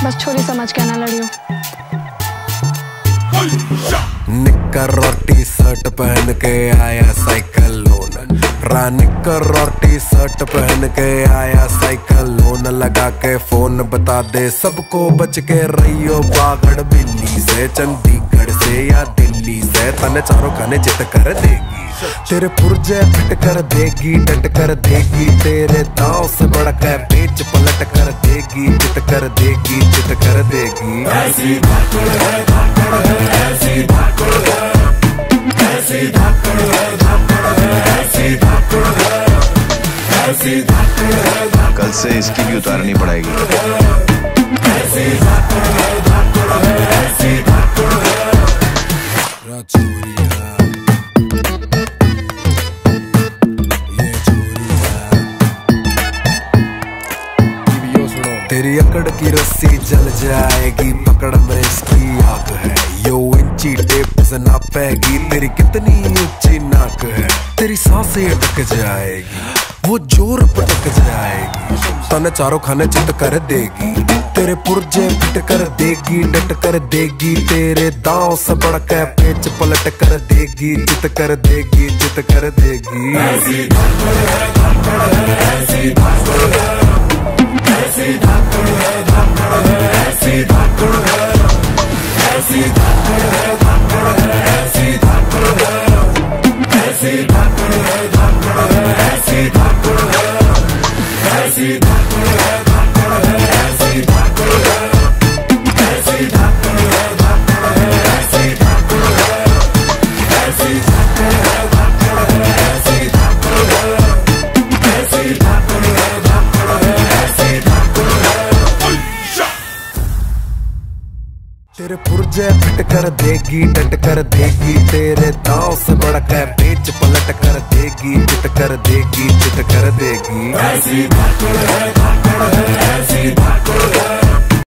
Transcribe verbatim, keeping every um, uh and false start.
बस छोरी समझ के ना लड़ियो। निक्कर और टी शर्ट पहन के आया साइकिल लोन, रा निक्कर और टी शर्ट पहन के आया साइकिल लोन, लगा के फोन बता दे सबको बच के रहियो बागड़ बिल्ली से, चंडीगढ़ से या दिल्ली से, तने चारों खाने जित कर देगी, तेरे पुर्जे फिट कर देगी, डट कर देगी, तेरे दांव से बढ़कर पेच पलट कर देगी, चित कर देगी, चित कर देगी। ऐसी धाकड़ है, धाकड़ है, ऐसी धाकड़ है, ऐसी धाकड़ है, धाकड़ है, ऐसी धाकड़ है, ऐसी धाकड़ है। कल से इसकी भी उतारनी पड़ेगी। ऐसी धाकड़ है, धाकड़ है, ऐसी धाकड़ है। तेरी अकड़ की रस्सी जल जाएगी, पकड़ में इसकी आग है, यो इंची टेप से नापेगी, तेरी कितनी ऊंची नाक है, तेरी सांसें अटक जाएगी, वो जोर पटक जाएगी, तने चारों खाने चित कर देगी, तेरे पुर्जे फिट कर देगी, डट कर देगी, तेरे दांव से बढ़कर पेच पलट कर देगी, चित कर देगी, चित कर देगी। ऐसी धाकड़ है, धाकड़ है, ऐसी धाकड़ है, ऐसी धाकड़ है, धाकड़ है, ऐसी धाकड़ है, ऐसी धाकड़ है, धाकड़ है, ऐसी धाकड़ है, ऐसी धाकड़ है, धाकड़ है, ऐसी धाकड़ है, ऐसी धाकड़ है, धाकड़ है, ऐसी धाकड़ है, ऐसी धाकड़ है, धाकड़ है, ऐसी धाकड़ है, ऐसी धाकड़ है, धाकड़ है, ऐसी धाकड़ है, ऐसी धाकड़ है, धाकड़ है, ऐसी धाकड़ है। तेरे पुर्जे फिट कर देगी, डट कर देगी, तेरे दांव से बढ़कर पेच पलट कर देगी, चित कर देगी, चित कर देगी। ऐसी धाकड़ है, धाकड़ है, ऐसी धाकड़ है।